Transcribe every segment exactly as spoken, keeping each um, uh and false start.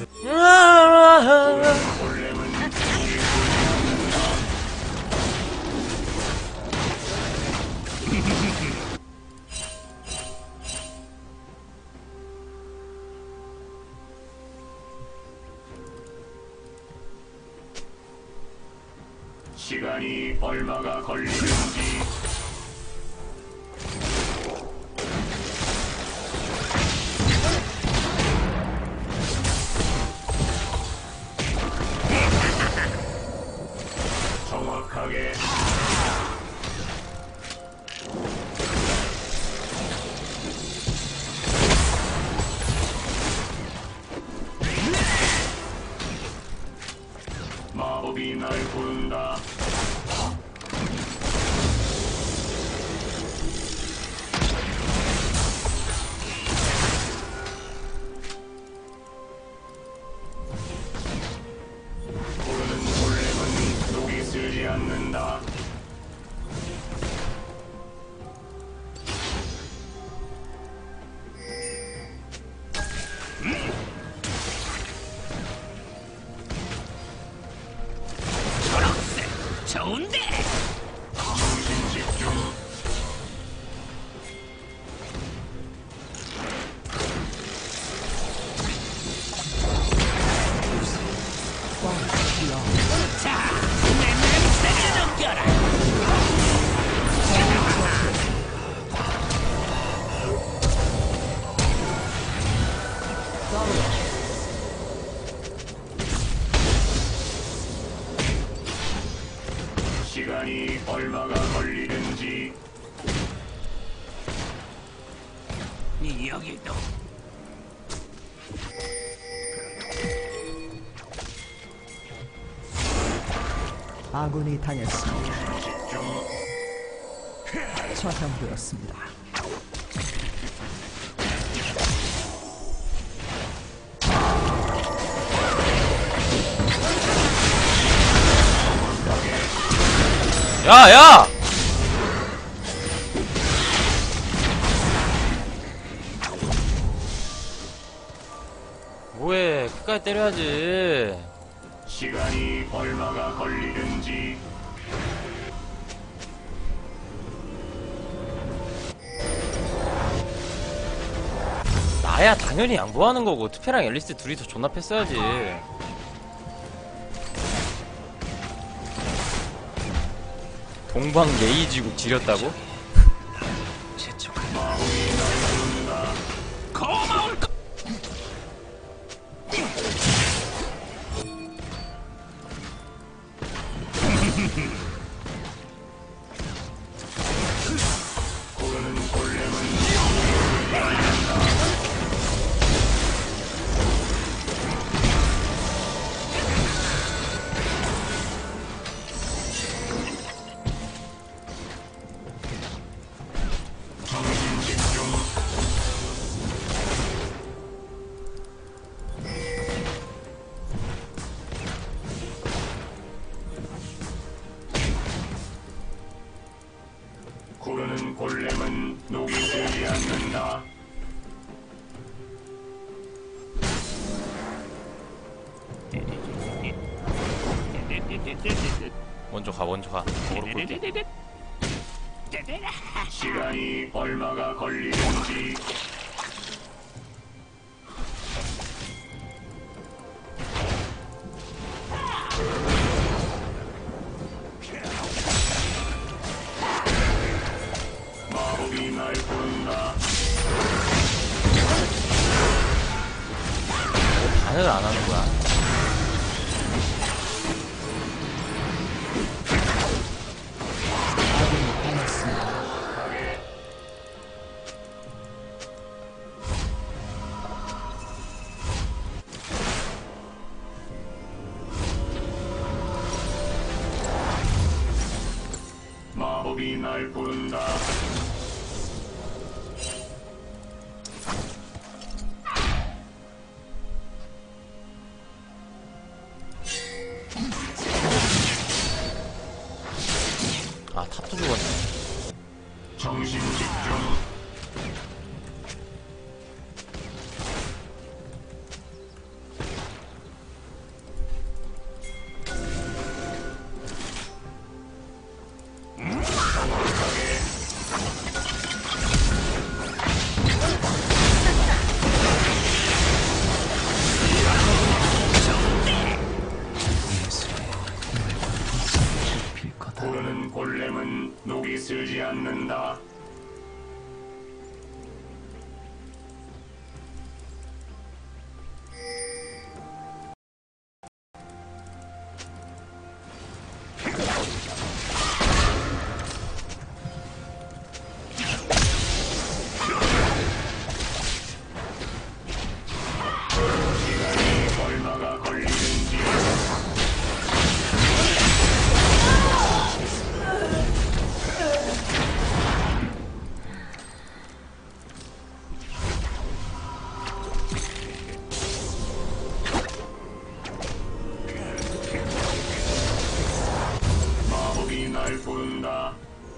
시간이 얼마가 걸리는지. 정확하게. 마법이 날 부른다. 부르는 골렘은 녹이 쓰지 않는다. 좋은데. 정신 집중. 자, 내 냄새를 느껴라. 시간이 얼마가 걸리는지. 여기도. 아군이 당했습니다. 집중. 처형되었습니다. 야, 야! 뭐해, 끝까지 때려야지. 시간이 얼마가 걸리는지. 나야 당연히 양보하는 거고, 투페랑 앨리스 둘이서 존나 패어야지. 동방 예의지국 지렸다고? 고마울 거. 고르는 골렘은 정신 집중. 구르는 골렘은 녹이 쓰지 않는다. 먼저 가, 먼저 가. 거꾸로 꿀게. 시간이 얼마가 걸리는지. 마법이 날 부른다. 반응을 안 하는 거야. 아군이 당했습니다. 마법이 날 부른다. 아, 탑도 죽었네. 정신 집중. 않는다. 시간이 얼마가 걸리는지 마법이 날 부른다.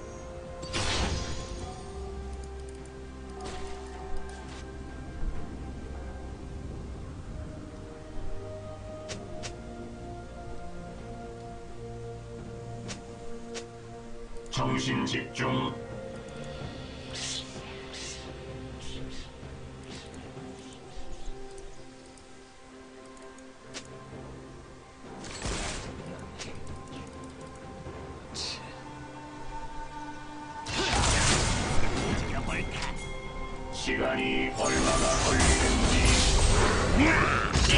정신 집중. 시간이 얼마나 걸리는지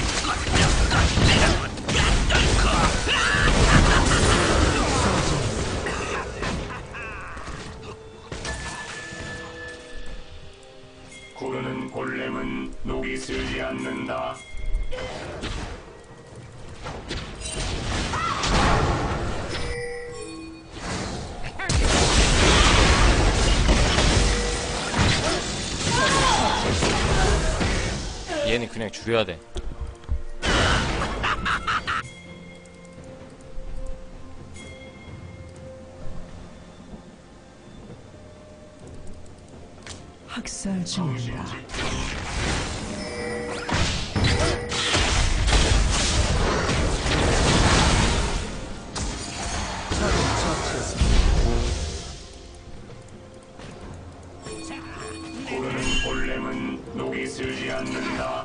구르는 골렘은 녹이 슬지 않는다. 얘는 그냥 죽여야 돼. 학살 정신 중입니다. 집중. 적을 처치했습니다. 구르는 골렘은 녹이 슬지 않는다.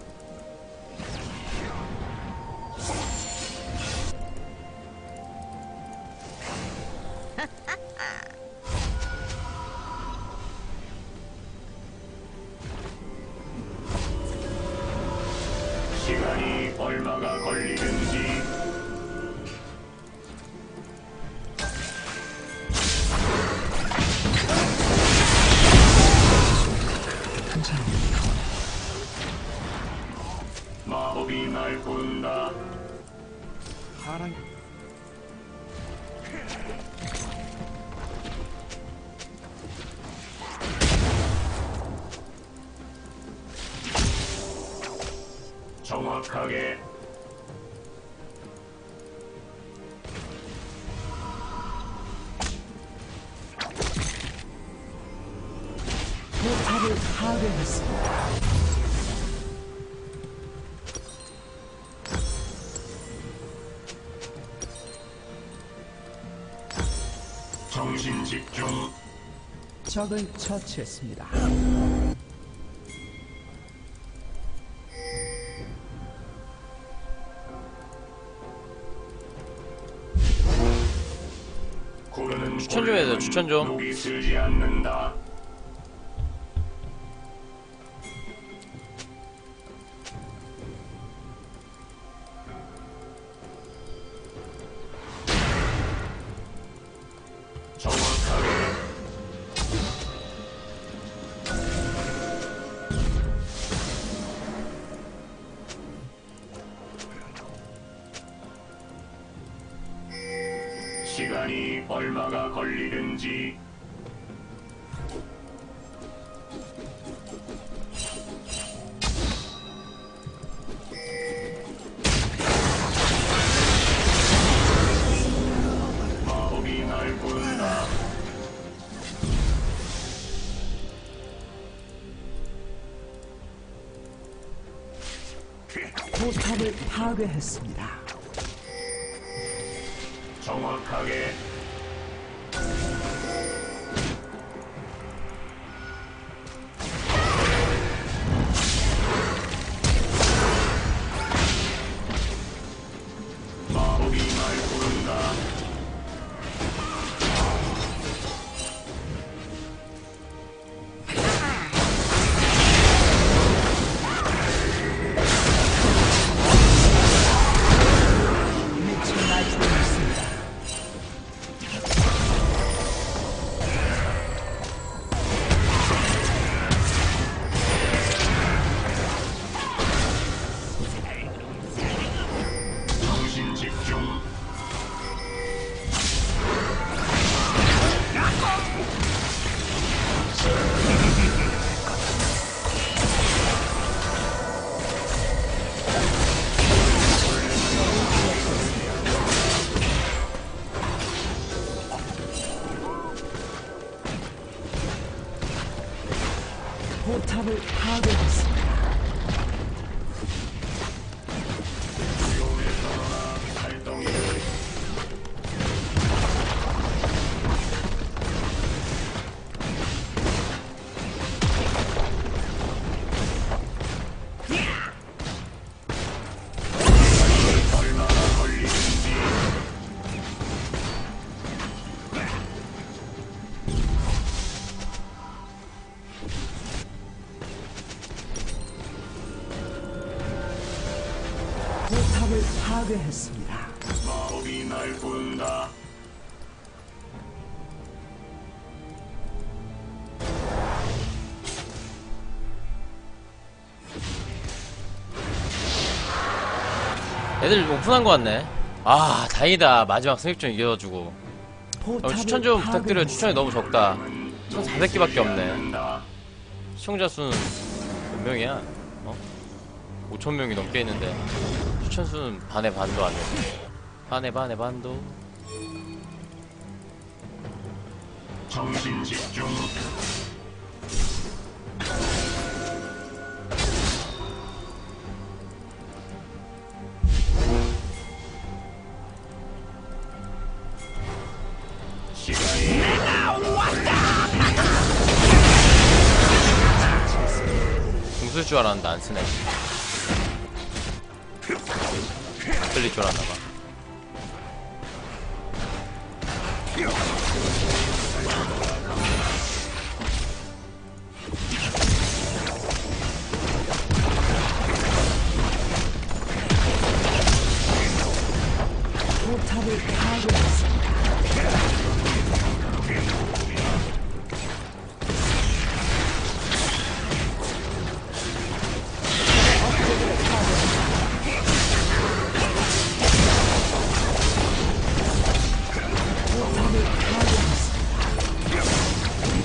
시간이 얼마가 걸리는지 마법이 날 부른다. 파란 정확하게 포탑을 파괴했습니다. 정신 집중. 적을 처치했습니다. 구르는 추천 좀 해줘, 골렘은 추천 좀. 녹이 슬지 않는다. 정확하게 시간이 얼마가 걸리는지 마법이 날 부른다. 포탑을 파괴했습니다. 정확하게 마법이 날 부른다. 포탑을 파괴했습니다. 마법이 날 부른다. 애들 오픈한 거 같네. 아, 다행이다. 마지막 승리점 이겨가지고. 어, 포탑을 추천 좀 부탁드려요. 추천이 너무 적다. 천사백 개밖에 없네. 한다. 시청자 수는 몇 명이야? 어? 오천 명이 넘게 있는데 추천 수는 반의 반도 안 돼. 반의 반의 반도. 정신 집중. 시간이 궁 쓸 줄 알았는데 안 쓰네. 끌릴 줄 알았나봐. 포탑을 파괴했습니다. 포탑을 파괴했습니다.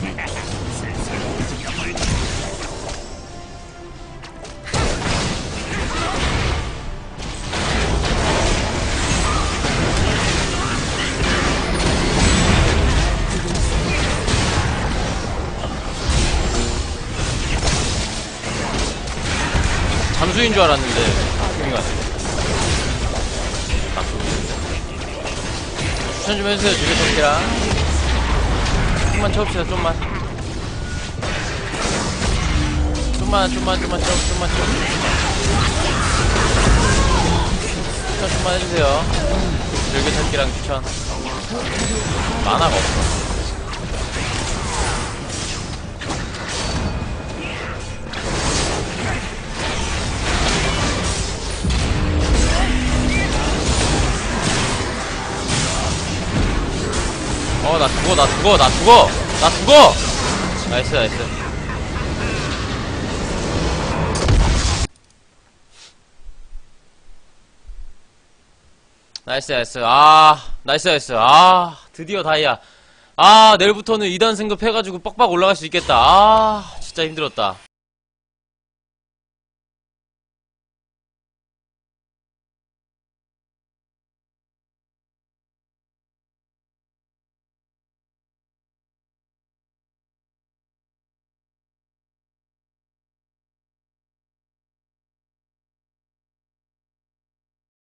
잠수인 줄 알았는데 힘이 가네. 추천 좀 해주세요. 두개 터키랑 좀만 쳐봅시다. 좀만 좀만 좀만 좀만 쳐 좀만 쳐 추천 좀만 해주세요. 두개 터키랑 추천. 만화가 없어. 어, 나 죽어, 나 죽어, 나 죽어! 나 죽어! 나이스, 나이스. 나이스, 나이스. 아, 나이스, 나이스. 아, 드디어 다이아. 아, 내일부터는 이 단 승급 해가지고 뻑뻑 올라갈 수 있겠다. 아, 진짜 힘들었다.